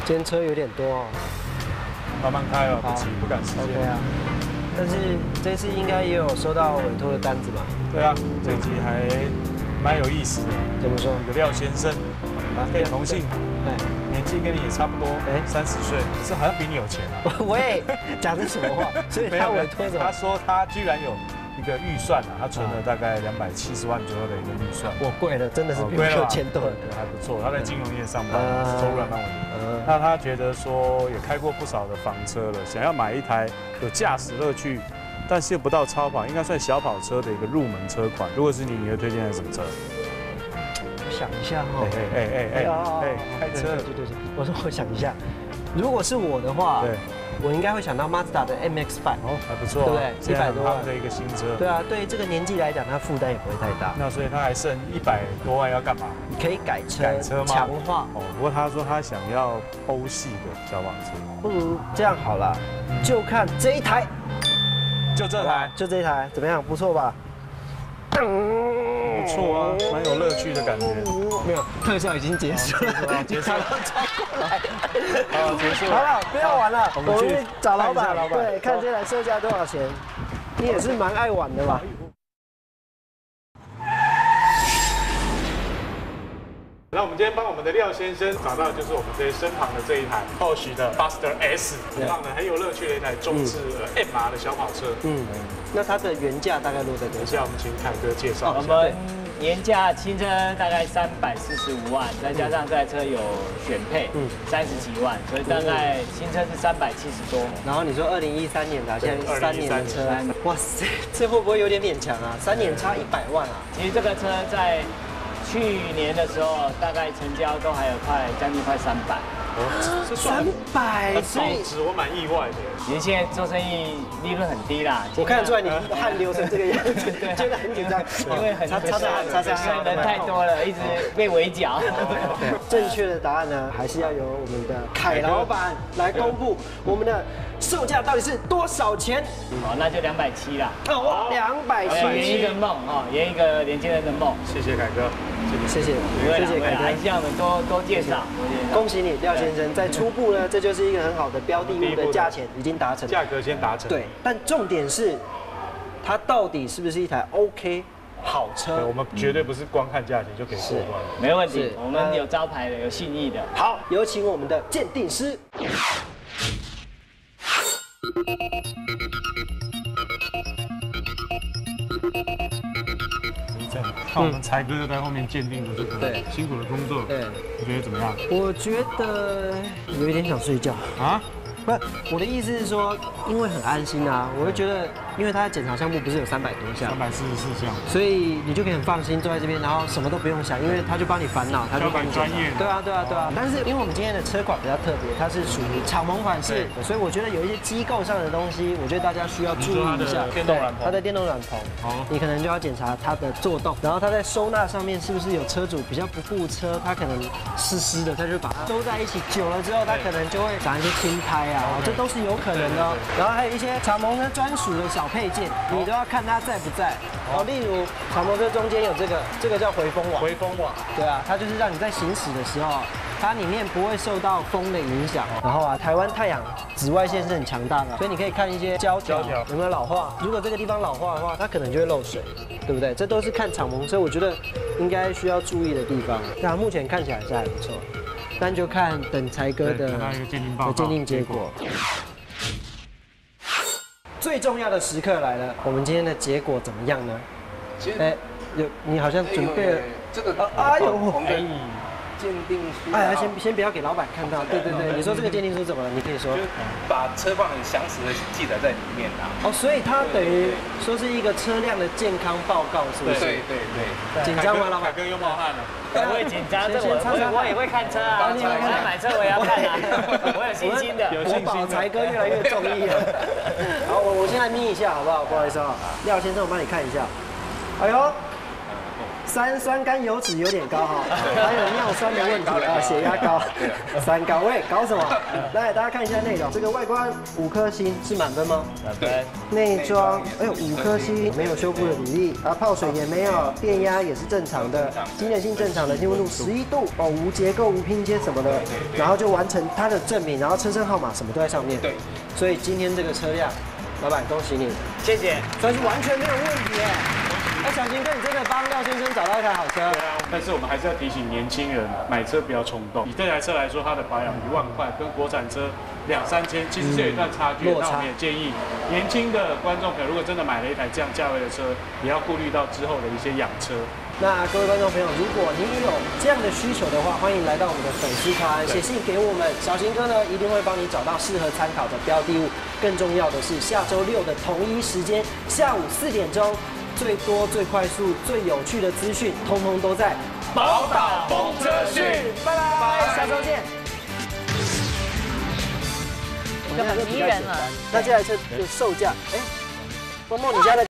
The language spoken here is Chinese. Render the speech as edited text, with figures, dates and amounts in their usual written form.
今天车有点多哦。 慢慢开哦，不急，不赶时间。 OK 啊。但是这次应该也有收到委托的单子吧？ 对啊，这集还蛮有意思的。 怎么说？ 有个廖先生，跟同姓，年纪跟你也差不多，30岁，可是好像比你有钱啊。 喂，讲的什么话？所以他委托什么？ 他说他居然有一个预算啊，他存了大概270万左右的一个预算。 我贵了，真的是比我有钱多了。 还不错，他在金融业上班，收入还蛮稳定。那他觉得说也开过不少的房车了，想要买一台有驾驶乐趣，但是又不到超跑，应该算小跑车的一个入门车款。如果是你，你会推荐的什么车？ 我想一下哈。 开车。 对，我说我想一下，如果是我的话，对。 我应该会想到 Mazda 的 MX-5，哦，还不错，对不对？100多万的一个新车。对啊，对于这个年纪来讲，它负担也不会太大。那所以它还剩100多万要干嘛？你可以改车吗？强化。哦，不过他说他想要欧系的小跑车。不如这样好了，就看这一台，就这台，就这一台，怎么样？不错吧？不错啊，蛮有乐趣的感觉。没有，特效已经结束了，结束了，超过来。好，结束了。好了，不要玩了，我们去找老板。对，看这台售价多少钱。你也是蛮爱玩的嘛。那我们今天帮我们的廖先生找到就是我们这身旁的这一台 Porsche 的 Buster S， 很棒的，很有乐趣的一台中置 MR 的小跑车。那它的原价大概落在多少？我们请凯哥介绍一下。我们原价新车大概345万，再加上这台车有选配，30几万，所以大概新车是370多。然后你说2013年的，现在3年的车，哇塞，这会不会有点勉强啊？3年差100万啊！其实这个车在去年的时候，大概成交都还有将近快300。300，所以我蛮意外的。你现在做生意利润很低啦，我看得出来你汗流成这个样子，对，觉得很紧张，因为很擦汗，人太多了，一直被围剿。正确的答案呢，还是要由我们的凯老板来公布我们的售价到底是多少钱？好，那就270啦。哦，270，圆一个梦哦，圆一个年轻人的梦。谢谢凯哥。谢谢凯哥，还是要我们多介绍。恭喜你，廖先生，在初步呢，这就是一个很好的标的物的价钱已经达成，价格先达成。对，但重点是，它到底是不是一台 OK 好车？我们绝对不是光看价钱就可以过关，没问题。我们有招牌的，有信义的。好，有请我们的鉴定师。看我们才哥就在后面鉴定的这个辛苦的工作，对，你觉得怎么样？我觉得有一点想睡觉啊。不是，我的意思是说，因为很安心啊，我会觉得，因为它的检查项目不是有300多项，344项，所以你就可以很放心坐在这边，然后什么都不用想，因为他就帮你烦恼，他就帮你专业。对啊。但是因为我们今天的车款比较特别，它是属于敞篷款式，所以我觉得有一些机构上的东西，我觉得大家需要注意一下。它的电动软棚，你可能就要检查它的作动，然后它在收纳上面是不是有车主比较不顾车，它可能湿的，他就把它收在一起，久了之后它可能就会长一些青苔啊。这都是有可能的。然后还有一些敞篷车专属的小配件，你都要看它在不在。例如敞篷车中间有这个叫回风网。回风网。对啊，它就是让你在行驶的时候，它里面不会受到风的影响。然后啊，台湾太阳紫外线是很强大的，所以你可以看一些胶条有没有老化。如果这个地方老化的话，它可能就会漏水，对不对？这都是看敞篷车，我觉得应该需要注意的地方。那目前看起来是还不错。但就看等才哥的鉴定结果。最重要的时刻来了，我们今天的结果怎么样呢？你好像准备了这个鉴定书。先不要给老板看到。对，你说这个鉴定书怎么了？你可以说。把车况很详实的记载在里面啦。所以它等于说是一个车辆的健康报告，是不是？对。紧张吗，老板？凯哥又冒汗了。我会紧张，我也会看车啊。你来买车我也要看啊，我有信心的。我保才哥越来越中意了。好，我先来眯一下好不好？不好意思啊，廖先生，我帮你看一下。哎呦 3酸甘油脂有点高哈，还有尿酸的问题啊，血压高，3高。喂，搞什么？来，大家看一下内容，这个外观5颗星是满分吗？ 满分。 内装，哎呦5颗星，没有修复的比例，啊泡水也没有，电压也是正常的，机能性正常的，进温度11度，哦无结构无拼接什么的，然后就完成它的证明，然后车身号码什么都在上面。对，所以今天这个车辆，老板恭喜你， 谢谢， 算是完全没有问题耶。那小金哥，你真的帮廖先生找到一台好车。 对啊，但是我们还是要提醒年轻人买车不要冲动。以这台车来说，它的保养1万块，跟国产车2、3千，其实是有一段差距。那我们也建议年轻的观众朋友，如果真的买了一台这样价位的车，也要顾虑到之后的一些养车。 那各位观众朋友，如果你有这样的需求的话，欢迎来到我们的粉丝团，写信给我们，小金哥呢一定会帮你找到适合参考的标的物。更重要的是，下周6的同一时间，下午4点钟。最多、最快速、最有趣的资讯，通通都在宝岛风车讯， 拜拜，下周见。 就很迷人了。 那这台车的售价，哎，默默你家的。